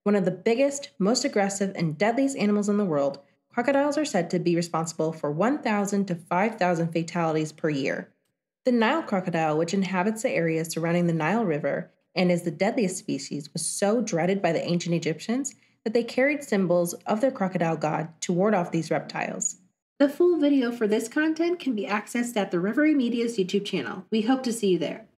One of the biggest, most aggressive, and deadliest animals in the world, crocodiles are said to be responsible for 1,000 to 5,000 fatalities per year. The Nile crocodile, which inhabits the areas surrounding the Nile River and is the deadliest species, was so dreaded by the ancient Egyptians that they carried symbols of their crocodile god to ward off these reptiles. The full video for this content can be accessed at the Rivery Media's YouTube channel. We hope to see you there.